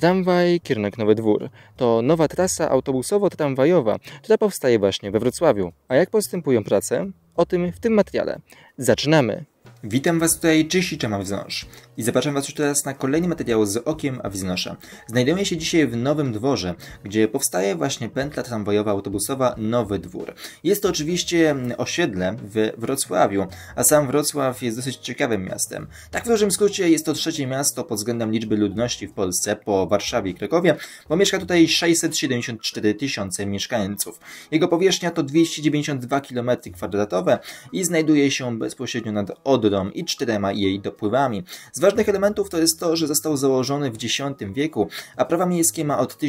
Tramwaj, kierunek Nowy Dwór. To nowa trasa autobusowo-tramwajowa, która powstaje właśnie we Wrocławiu. A jak postępują prace? O tym w tym materiale. Zaczynamy! Witam Was tutaj, cześć i czema wznosz. I zapraszam Was już teraz na kolejny materiał z Okiem Wznosza. Znajdujemy się dzisiaj w Nowym Dworze, gdzie powstaje właśnie pętla tramwajowa autobusowa Nowy Dwór. Jest to oczywiście osiedle w Wrocławiu, a sam Wrocław jest dosyć ciekawym miastem. Tak w dużym skrócie jest to trzecie miasto pod względem liczby ludności w Polsce po Warszawie i Krakowie, bo mieszka tutaj 674 tysiące mieszkańców. Jego powierzchnia to 292 km² i znajduje się bezpośrednio nad Odrą i 4 jej dopływami. Z ważnych elementów to jest to, że został założony w X wieku, a prawa miejskie ma od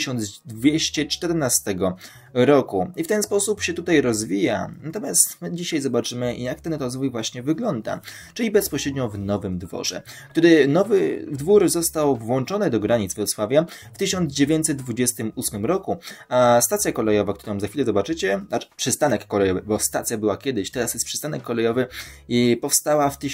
1214 roku. I w ten sposób się tutaj rozwija. Natomiast my dzisiaj zobaczymy, jak ten rozwój właśnie wygląda, czyli bezpośrednio w Nowym Dworze, który Nowy Dwór został włączony do granic Wrocławia w 1928 roku, a stacja kolejowa, którą za chwilę zobaczycie, znaczy przystanek kolejowy, bo stacja była kiedyś, teraz jest przystanek kolejowy i powstała w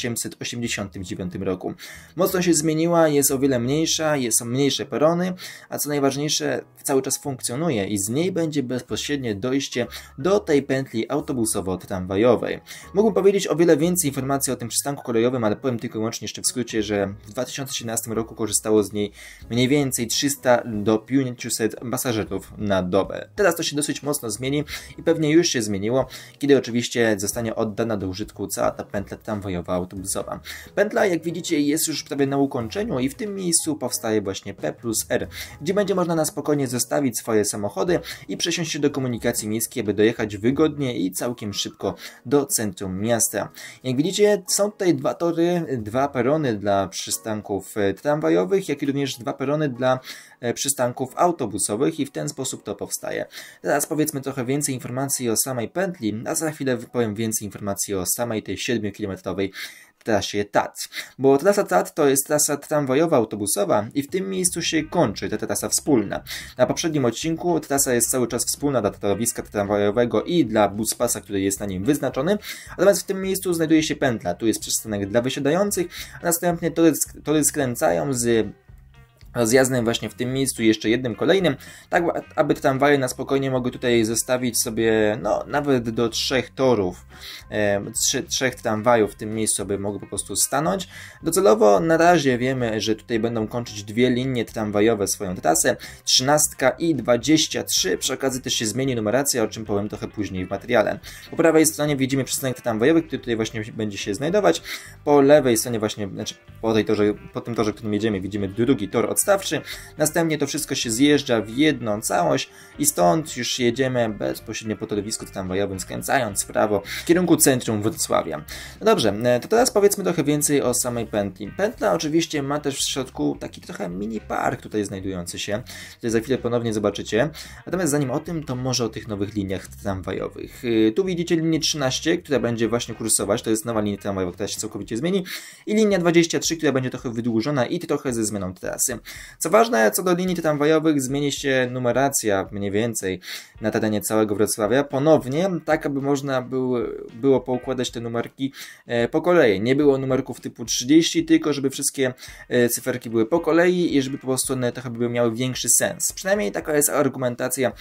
1889 roku. Mocno się zmieniła, jest o wiele mniejsza, są mniejsze perony, a co najważniejsze, cały czas funkcjonuje i z niej będzie bezpośrednie dojście do tej pętli autobusowo-tramwajowej. Mógłbym powiedzieć o wiele więcej informacji o tym przystanku kolejowym, ale powiem tylko i wyłącznie jeszcze w skrócie, że w 2017 roku korzystało z niej mniej więcej 300 do 500 pasażerów na dobę. Teraz to się dosyć mocno zmieni i pewnie już się zmieniło, kiedy oczywiście zostanie oddana do użytku cała ta pętla tramwajowa autobusowa. Pętla, jak widzicie, jest już prawie na ukończeniu i w tym miejscu powstaje właśnie P+R, gdzie będzie można na spokojnie zostawić swoje samochody i przesiąść się do komunikacji miejskiej, by dojechać wygodnie i całkiem szybko do centrum miasta. Jak widzicie, są tutaj dwa tory, dwa perony dla przystanków tramwajowych, jak i również dwa perony dla przystanków autobusowych i w ten sposób to powstaje. Teraz powiedzmy trochę więcej informacji o samej pętli, a za chwilę powiem więcej informacji o samej tej 7-kilometrowej trasie TAT. Bo trasa TAT to jest trasa tramwajowa autobusowa i w tym miejscu się kończy ta trasa wspólna. Na poprzednim odcinku trasa jest cały czas wspólna dla torowiska tramwajowego i dla buspasa, który jest na nim wyznaczony, natomiast w tym miejscu znajduje się pętla. Tu jest przystanek dla wysiadających, a następnie tory skręcają z rozjazdem właśnie w tym miejscu jeszcze jednym kolejnym, tak aby tramwaje na spokojnie mogły tutaj zostawić sobie nawet do 3 torów, 3 tramwajów w tym miejscu, aby mogły po prostu stanąć. Docelowo na razie wiemy, że tutaj będą kończyć 2 linie tramwajowe swoją trasę, 13 i 23, przy okazji też się zmieni numeracja, o czym powiem trochę później w materiale. Po prawej stronie widzimy przystanek tramwajowy, który tutaj właśnie będzie się znajdować, po lewej stronie właśnie, znaczy po tym torze, którym jedziemy, widzimy drugi tor odstawczy, następnie to wszystko się zjeżdża w jedną całość i stąd już jedziemy bezpośrednio po torowisku tramwajowym, skręcając w prawo w kierunku centrum Wrocławia. No dobrze, to teraz powiedzmy trochę więcej o samej pętli. Pętla oczywiście ma też w środku taki trochę mini park tutaj znajdujący się, który za chwilę ponownie zobaczycie. Natomiast zanim o tym, to może o tych nowych liniach tramwajowych. Tu widzicie linię 13, która będzie właśnie kursować, to jest nowa linia tramwajowa, która się całkowicie zmieni, i linia 23, która będzie trochę wydłużona i trochę ze zmianą trasy. Co ważne, co do linii tramwajowych, zmieni się numeracja mniej więcej na terenie całego Wrocławia ponownie, tak aby można było poukładać te numerki po kolei. Nie było numerków typu 30, tylko żeby wszystkie cyferki były po kolei i żeby po prostu one trochę by miały większy sens. Przynajmniej taka jest argumentacja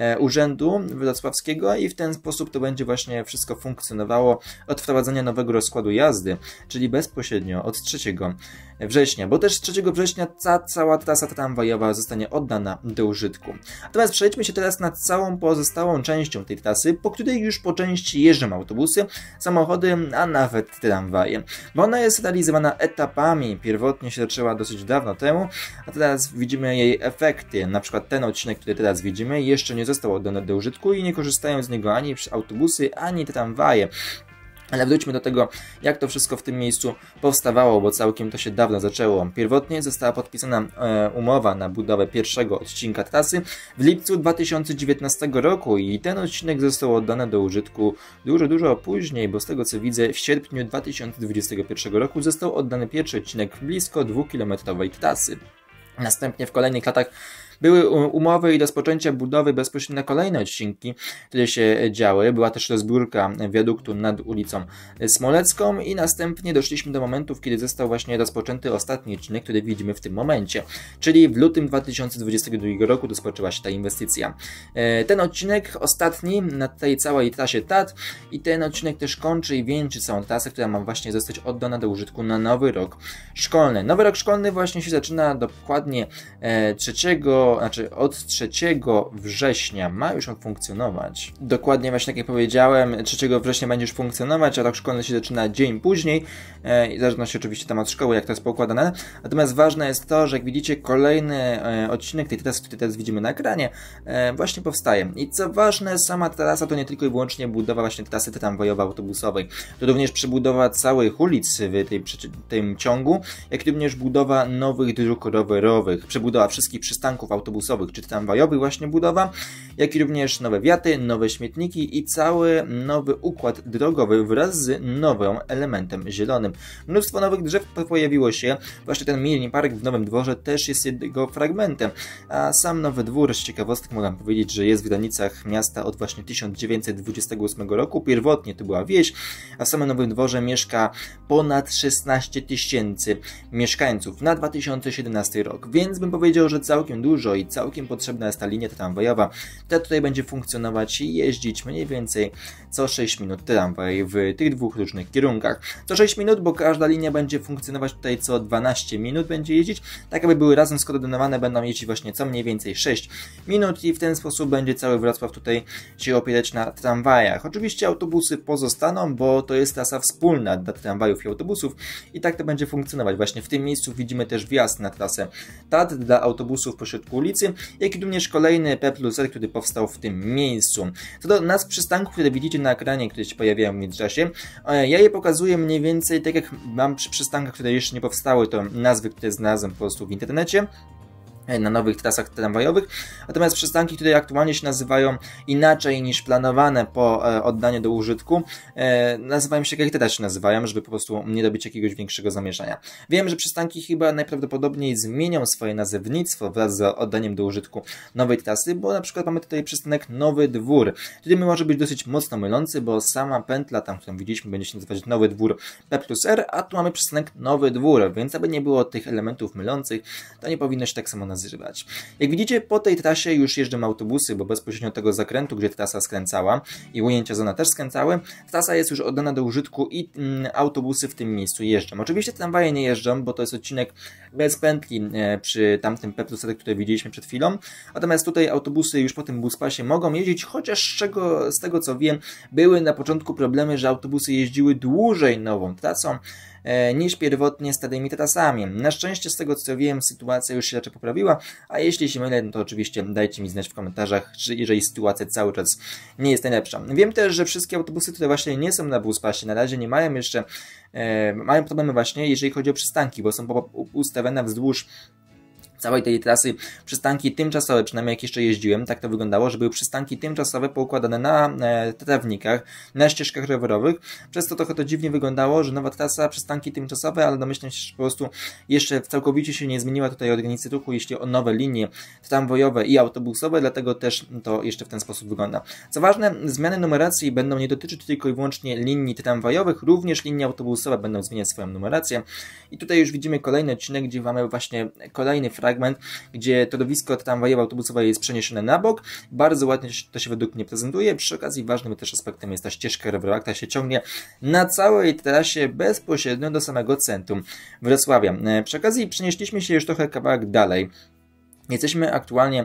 Urzędu Wrocławskiego i w ten sposób to będzie właśnie wszystko funkcjonowało od wprowadzenia nowego rozkładu jazdy, czyli bezpośrednio od 3 września, bo też 3 września cała trasa tramwajowa zostanie oddana do użytku. Natomiast przejdźmy się teraz nad całą pozostałą częścią tej trasy, po której już po części jeżdżą autobusy, samochody, a nawet tramwaje. Bo ona jest realizowana etapami, pierwotnie się zaczęła dosyć dawno temu, a teraz widzimy jej efekty. Na przykład ten odcinek, który teraz widzimy, jeszcze nie został oddany do użytku i nie korzystają z niego ani autobusy, ani tramwaje. Ale wróćmy do tego, jak to wszystko w tym miejscu powstawało, bo całkiem to się dawno zaczęło. Pierwotnie została podpisana umowa na budowę pierwszego odcinka trasy w lipcu 2019 roku i ten odcinek został oddany do użytku dużo później, bo z tego co widzę w sierpniu 2021 roku został oddany pierwszy odcinek blisko 2-kilometrowej trasy. Następnie w kolejnych latach Były umowy i rozpoczęcia budowy bezpośrednio na kolejne odcinki, które się działy. Była też rozbiórka wiaduktu nad ulicą Smolecką i następnie doszliśmy do momentów, kiedy został właśnie rozpoczęty ostatni odcinek, który widzimy w tym momencie. Czyli w lutym 2022 roku rozpoczęła się ta inwestycja. Ten odcinek ostatni na tej całej trasie TAT i ten odcinek też kończy i wieńczy całą trasę, która ma właśnie zostać oddana do użytku na nowy rok szkolny. Nowy rok szkolny właśnie się zaczyna dokładnie od 3 września ma już on funkcjonować. Dokładnie właśnie tak jak powiedziałem, 3 września będzie już funkcjonować, a rok szkolny się zaczyna dzień później, w zależności oczywiście tam od szkoły, jak to jest poukładane. Natomiast ważne jest to, że jak widzicie, kolejny odcinek tej trasy, który teraz widzimy na ekranie, właśnie powstaje. I co ważne, sama trasa to nie tylko i wyłącznie budowa właśnie trasy tramwajowo-autobusowej, to również przebudowa całych ulic w tym ciągu, jak również budowa nowych dróg rowerowych, przebudowa wszystkich przystanków autobusowych czy tramwajowych właśnie budowa, jak i również nowe wiaty, nowe śmietniki i cały nowy układ drogowy wraz z nowym elementem zielonym. Mnóstwo nowych drzew pojawiło się, właśnie ten mini park w Nowym Dworze też jest jego fragmentem, a sam Nowy Dwór, z ciekawostek mogę powiedzieć, że jest w granicach miasta od właśnie 1928 roku, pierwotnie to była wieś, a w samym Nowym Dworze mieszka ponad 16 000 mieszkańców na 2017 rok, więc bym powiedział, że całkiem dużo i całkiem potrzebna jest ta linia tramwajowa, która tutaj będzie funkcjonować i jeździć mniej więcej co 6 minut tramwaj w tych dwóch różnych kierunkach. Co 6 minut, bo każda linia będzie funkcjonować tutaj co 12 minut będzie jeździć, tak aby były razem skoordynowane, będą jeździć właśnie co mniej więcej 6 minut i w ten sposób będzie cały Wrocław tutaj się opierać na tramwajach. Oczywiście autobusy pozostaną, bo to jest trasa wspólna dla tramwajów i autobusów i tak to będzie funkcjonować. Właśnie w tym miejscu widzimy też wjazd na trasę TAT dla autobusów pośrodku ulicy, jak i również kolejny P+R, który powstał w tym miejscu. Co do nazw przystanków, które widzicie na ekranie, które się pojawiają w międzyczasie, ja je pokazuję mniej więcej tak jak mam przy przystankach, które jeszcze nie powstały, to nazwy, które znalazłem po prostu w internecie na nowych trasach tramwajowych, natomiast przystanki, które aktualnie się nazywają inaczej niż planowane po oddaniu do użytku, nazywają się jak teraz się nazywają, żeby po prostu nie robić jakiegoś większego zamieszania. Wiem, że przystanki chyba najprawdopodobniej zmienią swoje nazewnictwo wraz z oddaniem do użytku nowej trasy, bo na przykład mamy tutaj przystanek Nowy Dwór, który może być dosyć mocno mylący, bo sama pętla, tam którą widzieliśmy, będzie się nazywać Nowy Dwór P+R, a tu mamy przystanek Nowy Dwór, więc aby nie było tych elementów mylących, to nie powinno się tak samo nazywać. Jak widzicie, po tej trasie już jeżdżą autobusy, bo bezpośrednio tego zakrętu, gdzie trasa skręcała i ujęcia zona też skręcały, trasa jest już oddana do użytku i autobusy w tym miejscu jeżdżą. Oczywiście tramwaje nie jeżdżą, bo to jest odcinek bez pętli przy tamtym P+R, które widzieliśmy przed chwilą, natomiast tutaj autobusy już po tym buspasie mogą jeździć, chociaż z tego co wiem, były na początku problemy, że autobusy jeździły dłużej nową trasą niż pierwotnie starymi trasami. Na szczęście z tego co wiem, sytuacja już się raczej poprawiła, a jeśli się mylę, no to oczywiście dajcie mi znać w komentarzach, jeżeli sytuacja cały czas nie jest najlepsza. Wiem też, że wszystkie autobusy, które właśnie nie są na buspasie, na razie nie mają jeszcze, mają problemy właśnie, jeżeli chodzi o przystanki, bo są ustawione wzdłuż całej tej trasy przystanki tymczasowe, przynajmniej jak jeszcze jeździłem, tak to wyglądało, że były przystanki tymczasowe poukładane na trawnikach, na ścieżkach rowerowych, przez to trochę to dziwnie wyglądało, że nowa trasa, przystanki tymczasowe, ale domyślam się, że po prostu jeszcze całkowicie się nie zmieniła tutaj organizacja ruchu, jeśli o nowe linie tramwajowe i autobusowe, dlatego też to jeszcze w ten sposób wygląda. Co ważne, zmiany numeracji będą nie dotyczyć tylko i wyłącznie linii tramwajowych, również linie autobusowe będą zmieniać swoją numerację i tutaj już widzimy kolejny odcinek, gdzie mamy właśnie kolejny fragment, gdzie torowisko tramwajowe autobusowe jest przeniesione na bok. Bardzo ładnie to się według mnie prezentuje. Przy okazji ważnym też aspektem jest ta ścieżka rowerowa, która się ciągnie na całej trasie bezpośrednio do samego centrum Wrocławia. Przy okazji przenieśliśmy się już trochę kawałek dalej. Jesteśmy aktualnie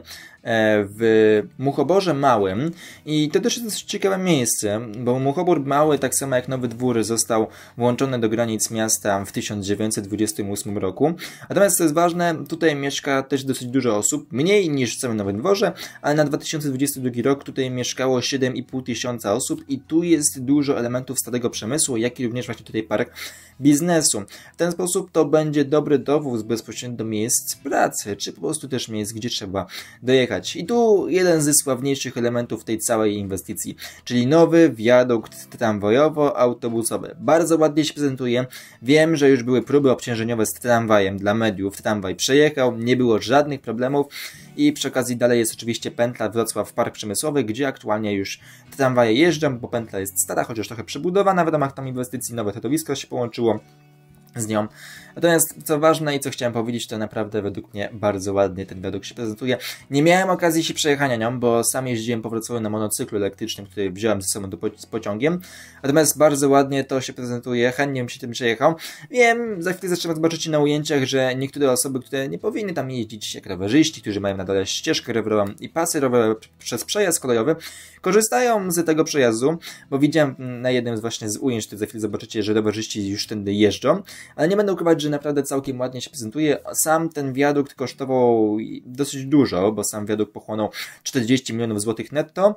w Muchoborze Małym i to też jest ciekawe miejsce, bo Muchobór Mały, tak samo jak Nowy Dwór, został włączony do granic miasta w 1928 roku. Natomiast co jest ważne, tutaj mieszka też dosyć dużo osób, mniej niż w całym Nowym Dworze, ale na 2022 rok tutaj mieszkało 7500 osób i tu jest dużo elementów starego przemysłu, jak i również właśnie tutaj park biznesu. W ten sposób to będzie dobry dowóz bezpośrednio do miejsc pracy, czy po prostu też miejsc, gdzie trzeba dojechać. przejechać. I tu jeden ze sławniejszych elementów tej całej inwestycji, czyli nowy wiadukt tramwajowo-autobusowy. Bardzo ładnie się prezentuje. Wiem, że już były próby obciążeniowe z tramwajem dla mediów. Tramwaj przejechał, nie było żadnych problemów. I przy okazji dalej jest oczywiście pętla Wrocław Park Przemysłowy, gdzie aktualnie już tramwaje jeżdżą, bo pętla jest stara, chociaż trochę przebudowana w ramach tam inwestycji, nowe torowisko się połączyło z nią. Natomiast co ważne i co chciałem powiedzieć, to naprawdę według mnie bardzo ładnie ten wiadukt się prezentuje. Nie miałem okazji się przejechania nią, bo sam jeździłem po Wrocławiu na monocyklu elektrycznym, który wziąłem ze sobą z pociągiem. Natomiast bardzo ładnie to się prezentuje, chętnie bym się tym przejechał. Wiem, za chwilę zresztą zobaczycie na ujęciach, że niektóre osoby, które nie powinny tam jeździć, jak rowerzyści, którzy mają na dole ścieżkę rowerową i pasy rowerowe przez przejazd kolejowy, korzystają z tego przejazdu, bo widziałem na jednym z ujęć, które za chwilę zobaczycie, że rowerzyści już tędy jeżdżą. Ale nie będę ukrywać, że naprawdę całkiem ładnie się prezentuje. Sam ten wiadukt kosztował dosyć dużo, bo sam wiadukt pochłonął 40 milionów złotych netto.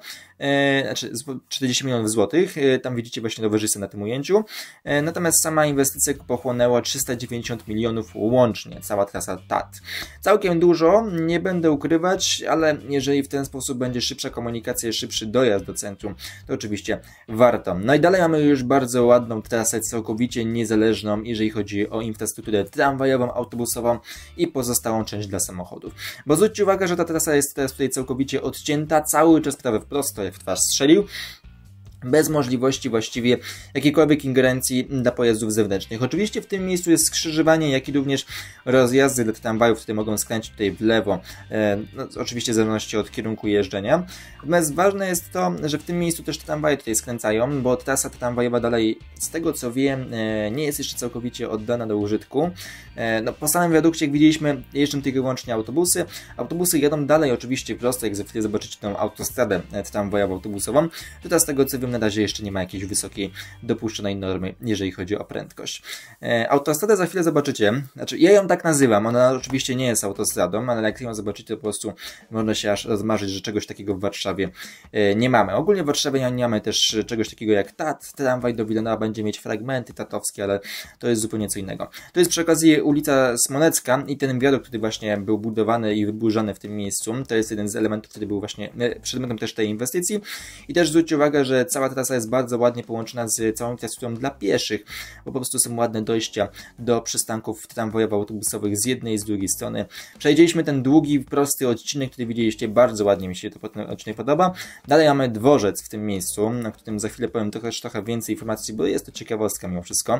40 milionów złotych. Tam widzicie właśnie rowerzystę na tym ujęciu. Natomiast sama inwestycja pochłonęła 390 milionów łącznie. Cała trasa TAT. Całkiem dużo, nie będę ukrywać, ale jeżeli w ten sposób będzie szybsza komunikacja, szybszy dojazd do centrum, to oczywiście warto. No i dalej mamy już bardzo ładną trasę, całkowicie niezależną, jeżeli chodzi o infrastrukturę tramwajową, autobusową i pozostałą część dla samochodów. Bo zwróćcie uwagę, że ta trasa jest teraz tutaj całkowicie odcięta, cały czas prawie prosto, jak w twarz strzelił, bez możliwości właściwie jakiejkolwiek ingerencji dla pojazdów zewnętrznych. Oczywiście w tym miejscu jest skrzyżowanie, jak i również rozjazdy dla tramwajów, które mogą skręcić tutaj w lewo, no, oczywiście w zależności od kierunku jeżdżenia. Natomiast ważne jest to, że w tym miejscu też tramwaje tutaj skręcają, bo trasa tramwajowa dalej, z tego co wiem, nie jest jeszcze całkowicie oddana do użytku. No, po samym wiadukcie, jak widzieliśmy, jeżdżą tylko wyłącznie autobusy. Autobusy jadą dalej oczywiście prosto, jak za chwilę zobaczycie tą autostradę tramwajowo-autobusową. Tutaj z tego co wiem, na razie jeszcze nie ma jakiejś wysokiej dopuszczonej normy, jeżeli chodzi o prędkość. Autostradę za chwilę zobaczycie, znaczy ja ją tak nazywam, ona oczywiście nie jest autostradą, ale jak ją zobaczycie, to po prostu można się aż rozmarzyć, że czegoś takiego w Warszawie nie mamy. Ogólnie w Warszawie nie mamy też czegoś takiego jak TAT, tramwaj do Wilanowa będzie mieć fragmenty tatowskie, ale to jest zupełnie co innego. To jest przy okazji ulica Smonecka i ten wiadukt, który właśnie był budowany i wyburzany w tym miejscu, to jest jeden z elementów, który był właśnie przedmiotem też tej inwestycji. I też zwróćcie uwagę, że cała trasa jest bardzo ładnie połączona z całą infrastrukturą dla pieszych, bo po prostu są ładne dojścia do przystanków tramwajowo-autobusowych z jednej i z drugiej strony. Przejdzieliśmy ten długi, prosty odcinek, który widzieliście, bardzo ładnie mi się ten odcinek podoba. Dalej mamy dworzec w tym miejscu, na którym za chwilę powiem trochę więcej informacji, bo jest to ciekawostka mimo wszystko.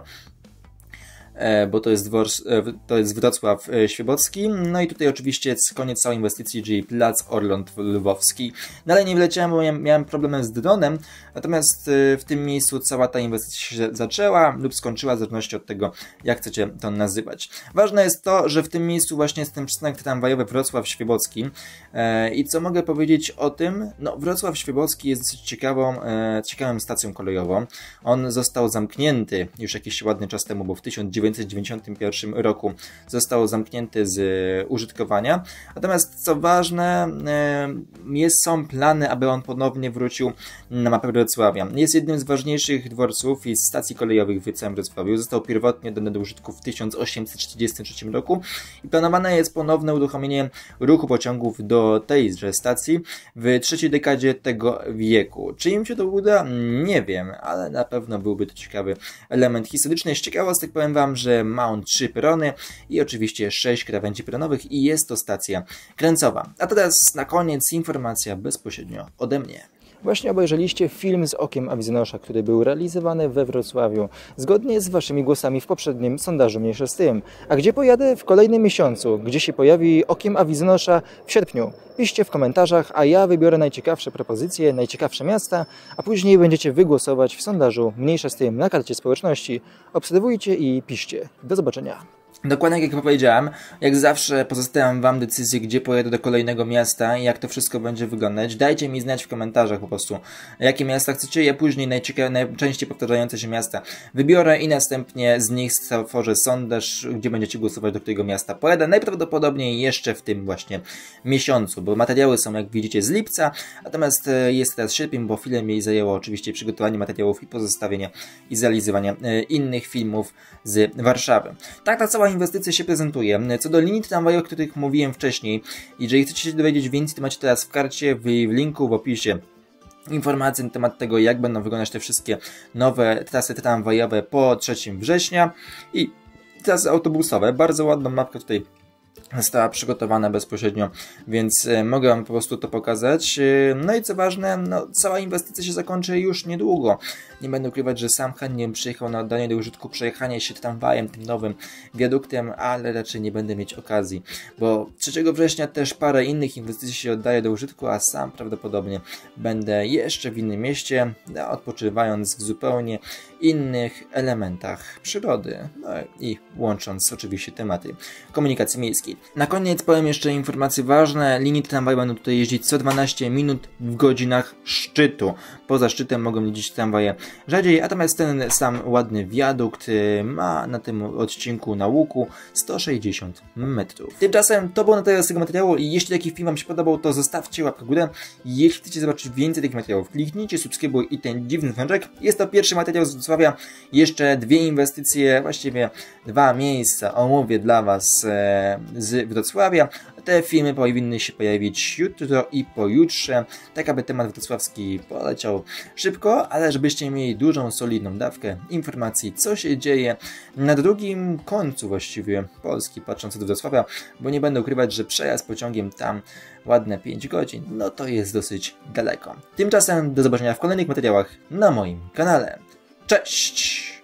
Bo to jest Wrocław Świebocki. No i tutaj oczywiście koniec całej inwestycji, czyli Plac Orląt Lwowski. Dalej nie wleciałem, bo miałem problem z dronem, natomiast w tym miejscu cała ta inwestycja się zaczęła lub skończyła, w zależności od tego, jak chcecie to nazywać. Ważne jest to, że w tym miejscu właśnie jest ten przystanek tramwajowy Wrocław Świebocki. I co mogę powiedzieć o tym? No, Wrocław Świebocki jest dosyć ciekawą stacją kolejową. On został zamknięty już jakiś ładny czas temu, bo w 1991 roku został zamknięty z użytkowania. Natomiast co ważne, są plany, aby on ponownie wrócił na mapę Wrocławia. Jest jednym z ważniejszych dworców i stacji kolejowych w całym Wrocławiu. Został pierwotnie oddany do użytku w 1843 roku i planowane jest ponowne uruchomienie ruchu pociągów do tejże stacji w trzeciej dekadzie tego wieku. Czy im się to uda? Nie wiem, ale na pewno byłby to ciekawy element historyczny. Z ciekawostek powiem wam, że ma on 3 perony i oczywiście 6 krawędzi peronowych i jest to stacja krańcowa. A teraz na koniec informacja bezpośrednio ode mnie. Właśnie obejrzeliście film z Okiem Awizjnosza, który był realizowany we Wrocławiu, zgodnie z waszymi głosami w poprzednim sondażu mniejsza z tym. A gdzie pojadę w kolejnym miesiącu? Gdzie się pojawi Okiem Awizjnosza w sierpniu? Piszcie w komentarzach, a ja wybiorę najciekawsze propozycje, najciekawsze miasta, a później będziecie wygłosować w sondażu mniejsza z tym na karcie społeczności. Obserwujcie i piszcie. Do zobaczenia. Dokładnie jak powiedziałem, jak zawsze pozostawiam wam decyzję, gdzie pojadę do kolejnego miasta i jak to wszystko będzie wyglądać. Dajcie mi znać w komentarzach po prostu, jakie miasta chcecie. Ja później najczęściej powtarzające się miasta wybiorę i następnie z nich stworzę sondaż, gdzie będziecie głosować, do którego miasta pojadę. Najprawdopodobniej jeszcze w tym właśnie miesiącu, bo materiały są, jak widzicie, z lipca, natomiast jest teraz sierpień, bo chwilę mi zajęło oczywiście przygotowanie materiałów i pozostawienie i zrealizowanie innych filmów z Warszawy. Tak, ta cała inwestycja się prezentuje. Co do linii tramwajowych, o których mówiłem wcześniej, jeżeli chcecie się dowiedzieć więcej, to macie teraz w karcie, w linku w opisie informacje na temat tego, jak będą wyglądać te wszystkie nowe trasy tramwajowe po 3 września i trasy autobusowe. Bardzo ładną mapkę tutaj została przygotowana bezpośrednio, więc mogę wam po prostu to pokazać. No i co ważne, cała inwestycja się zakończy już niedługo. Nie będę ukrywać, że sam chętnie przyjechał na oddanie do użytku przejechanie się tramwajem, tym nowym wiaduktem, ale raczej nie będę mieć okazji, bo 3 września też parę innych inwestycji się oddaje do użytku, a sam prawdopodobnie będę jeszcze w innym mieście, odpoczywając w zupełnie innych elementach przyrody, no i łącząc oczywiście tematy komunikacji miejskiej. Na koniec powiem jeszcze informacje ważne. Linie tramwaje będą tutaj jeździć co 12 minut w godzinach szczytu. Poza szczytem mogą jeździć tramwaje rzadziej, natomiast ten sam ładny wiadukt ma na tym odcinku na łuku 160 metrów. Tymczasem to było na tyle z tego materiału i jeśli taki film wam się podobał, to zostawcie łapkę w górę. Jeśli chcecie zobaczyć więcej takich materiałów, kliknijcie subskrybuj i ten dziwny dzwoneczek. Jest to pierwszy materiał z Wrocławia. Jeszcze 2 inwestycje, właściwie 2 miejsca omówię dla was z Wrocławia. Te filmy powinny się pojawić jutro i pojutrze, tak aby temat wrocławski poleciał szybko, ale żebyście mieli dużą, solidną dawkę informacji, co się dzieje na drugim końcu właściwie Polski, patrząc od Wrocławia, bo nie będę ukrywać, że przejazd pociągiem tam ładne 5 godzin, no to jest dosyć daleko. Tymczasem do zobaczenia w kolejnych materiałach na moim kanale. Cześć!